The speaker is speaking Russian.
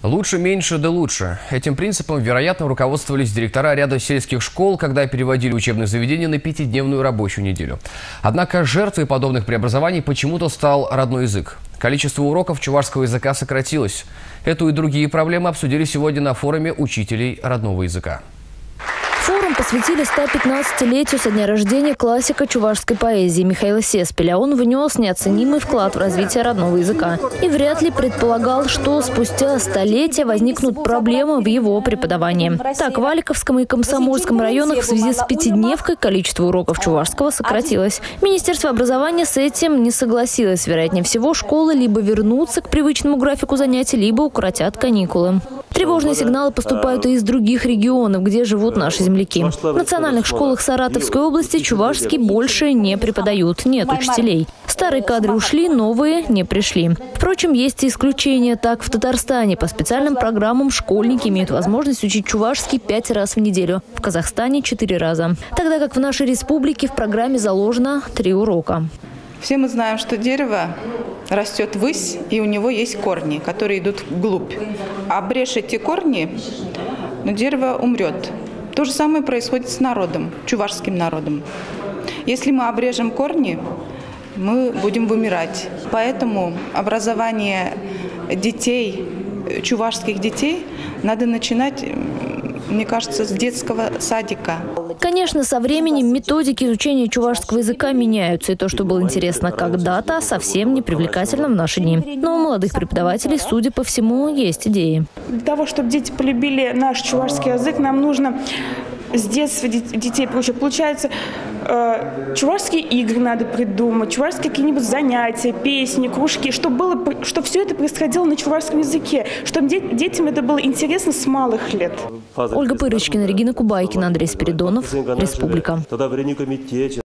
Лучше, меньше, да лучше. Этим принципом, вероятно, руководствовались директора ряда сельских школ, когда переводили учебные заведения на 5-дневную рабочую неделю. Однако жертвой подобных преобразований почему-то стал родной язык. Количество уроков чувашского языка сократилось. Эту и другие проблемы обсудили сегодня на форуме учителей родного языка. Форум посвятили 115-летию со дня рождения классика чувашской поэзии Михаила Сеспеля. Он внес неоценимый вклад в развитие родного языка. И вряд ли предполагал, что спустя столетия возникнут проблемы в его преподавании. Так, в Аликовском и Комсомольском районах в связи с пятидневкой количество уроков чувашского сократилось. Министерство образования с этим не согласилось. Вероятнее всего, школы либо вернутся к привычному графику занятий, либо укоротят каникулы. Тревожные сигналы поступают и из других регионов, где живут наши земляки. В национальных школах Саратовской области чувашский больше не преподают, нет учителей. Старые кадры ушли, новые не пришли. Впрочем, есть и исключения. Так, в Татарстане по специальным программам школьники имеют возможность учить чувашский 5 раз в неделю. В Казахстане 4 раза. Тогда как в нашей республике в программе заложено 3 урока. Все мы знаем, что дерево растет ввысь, и у него есть корни, которые идут вглубь. Обрежь эти корни, но дерево умрет. То же самое происходит с народом, чувашским народом. Если мы обрежем корни, мы будем вымирать. Поэтому образование детей, чувашских детей, надо начинать, мне кажется, с детского садика. Конечно, со временем методики изучения чувашского языка меняются. И то, что было интересно когда-то, совсем не привлекательно в наши дни. Но у молодых преподавателей, судя по всему, есть идеи. Для того, чтобы дети полюбили наш чувашский язык, нам нужно с детства детей приучить. Получается, чувашские игры надо придумать, чувашские какие-нибудь занятия, песни, кружки, чтобы все это происходило на чувашском языке, чтобы детям это было интересно с малых лет. Ольга Пырочкина, Регина Кубайкина, Андрей Спиридонов, Республика.